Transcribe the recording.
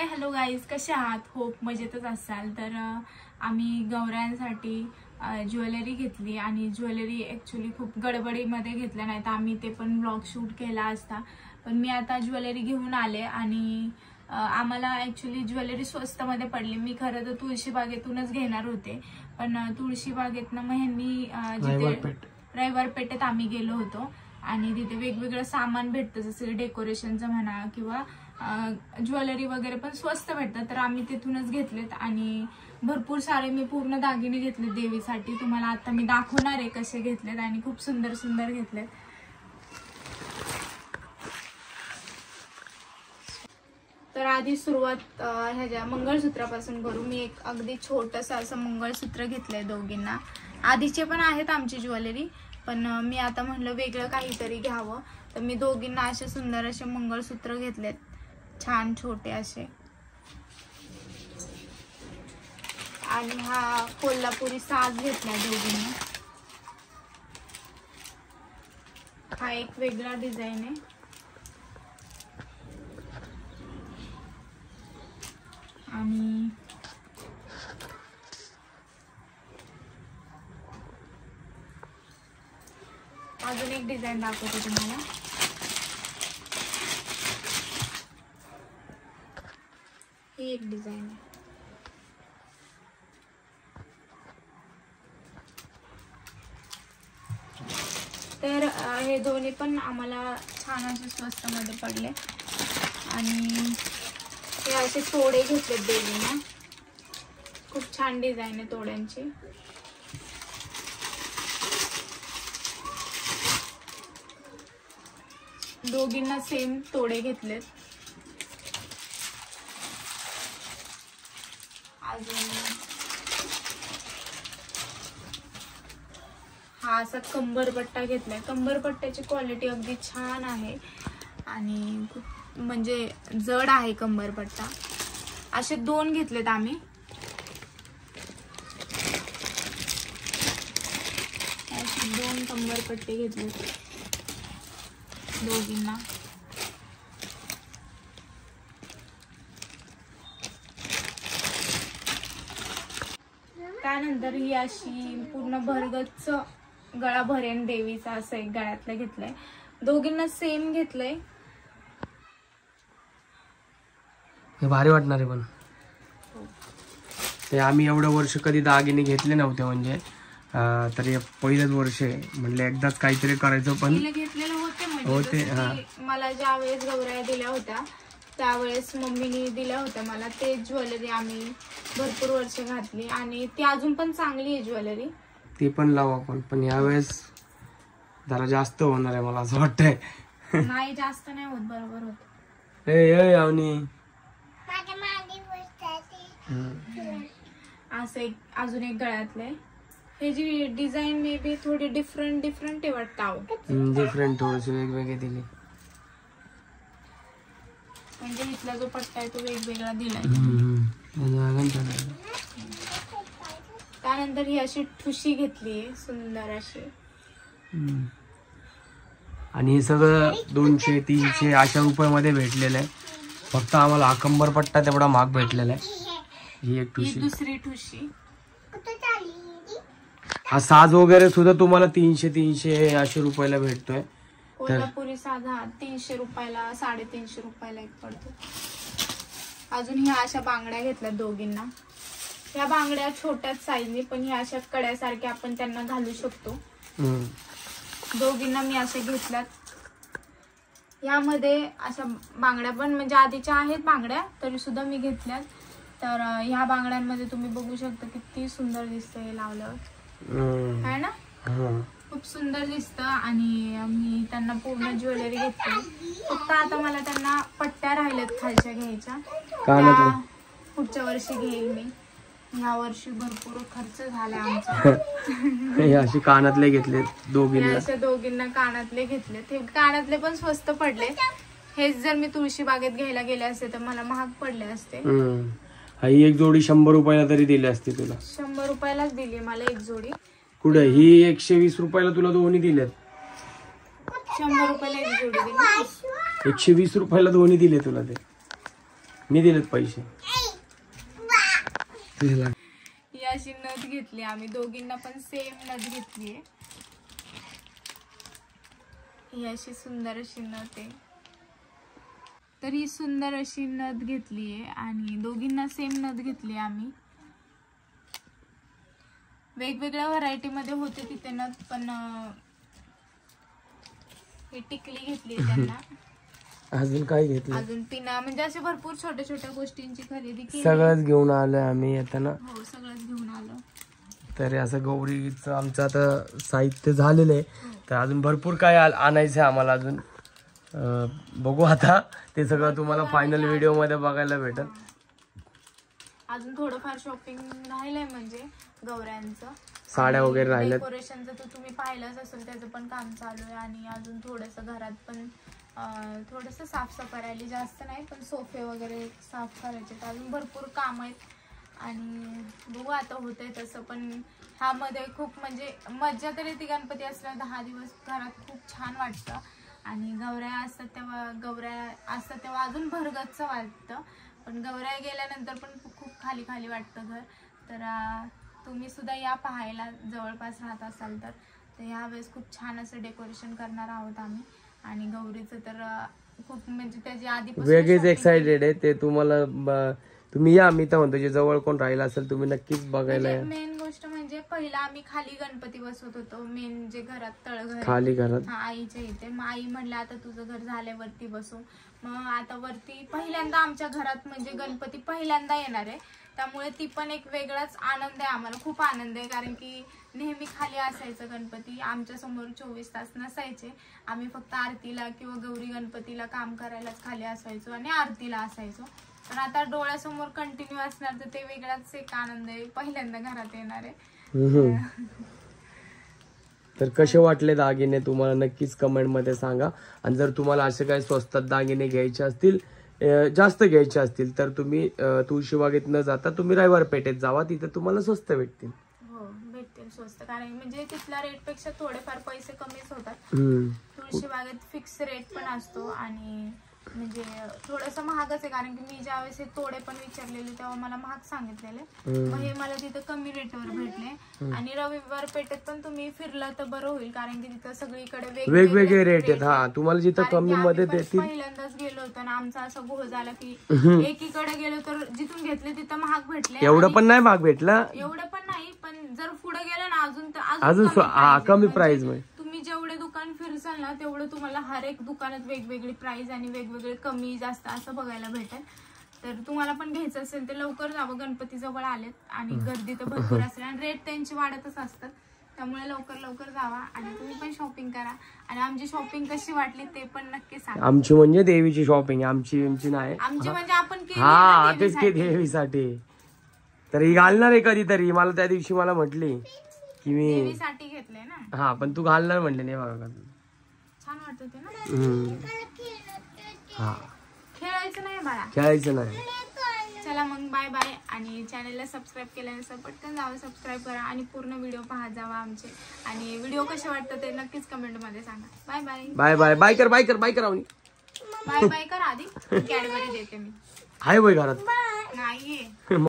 Hello guys, कसे आहात? Hope मजेतच असाल. तर आम्ही गौऱ्यांसाठी ज्वेलरी घेतली आणि ज्वेलरी ॲक्च्युली खूप गडबडीमध्ये घेतल्या, नाही तर आम्ही ते पण ब्लॉग शूट केला असता. पण मी आता ज्वेलरी घेऊन आले आणि आम्हाला ॲक्च्युली ज्वेलरी स्वस्तमध्ये पडली. मी खरं तर तुळशीबागेतूनच घेणार होते, पण तुळशीबागेतनं मग ह्यांनी जिथे रविवार पेठेत आम्ही गेलो होतो आणि तिथे वेगवेगळं सामान भेटतं, जसं डेकोरेशनचं म्हणा किंवा ज्वेलरी वगैरे पण स्वस्त भेटतं. तर आम्ही तिथूनच घेतलेत आणि भरपूर सारे मी पूर्ण दागिने घेतले देवीसाठी. तुम्हाला आता मी दाखवणार आहे कसे घेतलेत आणि खूप सुंदर सुंदर घेतलेत. तर आधी सुरुवात ह्याच्या मंगळसूत्रापासून करू. मी एक अगदी छोटंसं असं मंगळसूत्र घेतलंय दोघींना. आधीचे पण आहेत आमची ज्वेलरी, पण मी आता म्हणलं वेगळं काहीतरी घ्यावं, तर मी दोघींना असे सुंदर असे मंगळसूत्र घेतलेत, छान छोटे असे. आणि हा कोल्हापुरी साज घेतलाय दोघींना. हा एक वेगळा डिझाईन आहे. आणि अजून एक डिझाईन दाखवते तुम्हाला. ही एक डिझाईन आहे. तर हे दोन्ही पण आम्हाला छान असे स्वस्त मध्ये पडले. आणि हे असे तोडे घेतले देवींना. खूप छान डिझाईन आहे तोड्यांची. दोघींना सेम तोडे घेतलेत. अजून हा असा कंबरपट्टा घेतलाय. कंबरपट्ट्याची क्वालिटी अगदी छान आहे आणि खूप म्हणजे जड आहे कंबरपट्टा. असे दोन घेतलेत आम्ही. असे दोन कंबरपट्टे घेतलेत दोघींना. त्यानंतर ही अशी पूर्ण भरगच्च गळा भरेन देवीचा असं एक गळ्यातलं घेतलंय. दोघींना सेम घेतलंय. हे भारी वाटणार आहे. पण ते आम्ही एवढं वर्ष कधी दागिने घेतले नव्हते, म्हणजे तर हे पहिलंच वर्ष आहे. म्हणलं एकदाच काहीतरी करायचं. पण घेतलेलं होते मला ज्या वेळेस गौऱ्या दिल्या होत्या त्यावेळेस मम्मीने दिल्या होत्या मला. ते ज्वेलरी आम्ही भरपूर वर्ष घातली आणि ती अजून पण चांगली आहे ज्वेलरी. ती पण लावू आपण, पण यावेळेस जरा जास्त होणार आहे मला असं वाटतंय. नाही जास्त नाही होत, बरोबर होत. असं एक अजून एक गळ्यातले. हे जी डिझाईन मे बी थोडी डिफरंट आहे वाटतं. डिफरंट थोडीशी वेगवेगळी दिली, म्हणजे इथला जो पट्टा आहे तो वेगवेगळा दिलाय. त्यानंतर ही अशी ठुशी घेतली सुंदर अशी. आणि हे सगळं 200-300 अशा रुपयामध्ये भेटलेलं आहे. फक्त आम्हाला हा कंबरपट्टा तेवढा महाग भेटलेला आहे. ही एक ठुशी. दुसरी ठुशी. हा साज वगैरे सुद्धा तुम्हाला 300 अशे रुपयाला भेटतोय. कोल्हापुरी साधा 300 रुपयाला, 350 रुपयाला एक पडतो. अजून ह्या अशा बांगड्या घेतल्या दोघींना. ह्या बांगड्या छोट्याच साईजनी, पण ह्या अशा कड्यासारख्या आपण त्यांना घालू शकतो. दोघींना मी अशा घेतल्यात. यामध्ये अशा बांगड्या पण म्हणजे आधीच्या आहेत बांगड्या, तरी सुद्धा मी घेतल्यात. तर ह्या बांगड्यांमध्ये तुम्ही बघू शकता किती सुंदर दिसतंय हे लावल्यावर, है ना? खूप सुंदर दिसतं. आणि मी त्यांना पूर्ण ज्वेलरी घेतली. फक्त आता मला त्यांना पट्ट्या राहिल्यात खालच्या घ्यायच्या, त्या पुढच्या वर्षी घेईल मी. ह्या वर्षी भरपूर खर्च झाला आमचा. असे कानातले घेतले दोघींना. अशा दोघींना कानातले घेतले. ते कानातले पण स्वस्त पडले. हेच जर मी तुळशीबागेत घ्यायला गेले असते तर मला महाग पडले असते. ही एक जोडी 100 रुपयाला तरी दिली असते तुला. 100 रुपयालाच दिली मला एक जोडी. कुठे ही 120 रुपयाला तुला दोन्ही दिल्यात. 100 रुपयाला एक जोडी दिली. 120 रुपयाला दोन्ही दिले तुला ते. मी दिलेत पैसे. ही अशी नथ घेतली आम्ही दोघींना पण सेम नथ घेतलीये. ही अशी सुंदर अशी नथ आहे. तर ही सुंदर अशी नथ घेतलीये आणि दोघींना सेम नथ घेतली आम्ही. वेगवेगळ्या व्हरायटी मध्ये होते तिथे नथ, पण हे टिकली घेतली त्यांना. अजून काय घेतलं? अजून पिना, म्हणजे असे भरपूर छोट्या छोट्या गोष्टींची खरेदी केली. सगळंच घेऊन आलोय आम्ही येताना. हो, सगळंच घेऊन आलो. तर असं गौरीचं आमचं आता साहित्य झालेलं आहे. तर अजून भरपूर काय आणायचं आहे आम्हाला अजून. बघू आता, ते सगळं तुम्हाला फायनल व्हिडिओ मध्ये बघायला भेटल. अजून थोडंफार शॉपिंग राहिलंय, म्हणजे गौऱ्यांचं साड्या वगैरे राहिल्यात. डेकोरेशनचं तर तुम्ही पाहिलंच असेल, त्याचं पण काम चालू आहे. आणि अजून थोडंसं घरात पण थोडंसं साफसफाई राहिली, जास्त नाही, पण सोफे वगैरे साफ करायचे. अजून भरपूर काम आहेत आणि बघू आता होतंय तसं. पण ह्यामध्ये खूप म्हणजे मज्जा तर येते. गणपती असल्या 10 दिवस घरात खूप छान वाटतं. आणि गौऱ्या असतात तेव्हा अजून भरगच्च वाटतं. पण गौऱ्या गेल्यानंतर पण खूप खाली खाली वाटतं घर. तर तुम्ही सुद्धा या पाहायला, जवळपास राहत असाल तर यावेळेस खूप छान असं डेकोरेशन करणार आहोत आम्ही. आणि गौरीचं तर खूप म्हणजे त्याची आधीपासून वेगळीच एक्साइटेड आहे. ते तुम्हाला तुम्ही या, मी तर म्हणतो जे जवळ कोण राहिला असेल तुम्ही नक्कीच बघायला या. मेन गोष्ट म्हणजे पहिला आम्ही खाली गणपती बसवत होतो, मेन जे घरात तळघर खाली घरात आईच्या इथे. मग आई म्हणलं आता तुझं घर झालंय, वरती बसू. मग आता वरती पहिल्यांदा आमच्या घरात म्हणजे गणपती पहिल्यांदा येणार आहे. त्यामुळे ती पण एक वेगळाच आनंद आहे आम्हाला, खूप आनंद आहे. कारण की नेहमी खाली असायचं गणपती, आमच्या समोर 24 तास नसायचे. आम्ही फक्त आरतीला किंवा गौरी गणपतीला काम करायलाच खाली असायचो आणि आरतीला असायचो. पण आता डोळ्यासमोर कंटिन्यू असणार, तर ते वेगळाच एक आनंद आहे. पहिल्यांदा घरात येणार आहे. तर कसे वाटले दागिने तुम्हाला नक्कीच कमेंट मध्ये सांगा. आणि जर तुम्हाला असे काही स्वस्तात दागिने घ्यायचे असतील, जास्त घ्यायचे असतील, तर तुम्ही तुळशीबागेत न जाता तुम्ही रविवार पेठेत जावा, तिथे तुम्हाला स्वस्त भेटतील. हो, भेटतील स्वस्त. कारण म्हणजे तिथल्या रेट पेक्षा थोडेफार पैसे कमीच होतात. तुळशीबागेत फिक्स रेट पण असतो आणि म्हणजे थोडस महागच आहे. कारण की मी ज्यावेळेस हे तोडे पण विचारलेले तेव्हा मला महाग सांगितलेले, मग हे मला तिथं कमी रेटवर भेटले. आणि रविवार पेठेत पण तुम्ही फिरलं तर बरं होईल, कारण की तिथं सगळीकडे वेगवेगळे रेट आहेत. हा, तुम्हाला जिथं कमी मध्ये देतील. पहिल्यांदाच गेलो होतो ना, आमचा असा घोळ झाला की एकीकडे गेलो तर जिथून घेतले तिथं महाग भेटले. एवढं पण नाही महाग भेटलं, एवढं पण नाही, पण जर पुढे गेलं ना अजून कमी प्राइस मध्ये. तुम्ही जेवढे दुकान फिरसाल ना, तेवढं तुम्हाला हर एक दुकानात वेगवेगळी प्राइस आणि वेगवेगळे कमी जास्त असं बघायला भेटेल. तर तुम्हाला पण घ्यायचं असेल तर लवकर जावं, गणपती जवळ आलेत आणि गर्दी तर भरपूर असेल आणि रेट त्यांची वाढतच असतात. त्यामुळे लवकर जावा आणि तुम्ही पण शॉपिंग करा. आणि आमची शॉपिंग कशी वाटली ते पण नक्की सांगा. आमची म्हणजे देवीची शॉपिंग, आमची नाही. आमची म्हणजे आपण हा, तेच की देवीसाठी. तर ही घालणार आहे कधीतरी. मला त्या दिवशी मला म्हटली की मी देवीसाठी घेतले ना. हा, पण तू घालणार म्हणले नाही बघा. छान वाटत होते ना. हा, खेळायचं नाही बाळा, खेळायचं नाही. चला मग बाय बाय. आणि चॅनलला सबस्क्राईब केल्यानंतर पटकन जावं, सबस्क्राईब करा आणि पूर्ण व्हिडिओ पाहत जावा आमचे. आणि व्हिडिओ कसे वाटतं ते नक्कीच कमेंट मध्ये सांगा. Bye bye. Bye bye. Bye कर बाय कर बाय कर. बाय बाय कर आधी. कॅडबरी देते मी. हाय बाय घरात नाहीये.